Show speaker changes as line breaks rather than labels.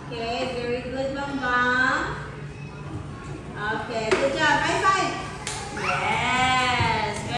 Okay, very good, Bang Bang. Okay, good job. High five.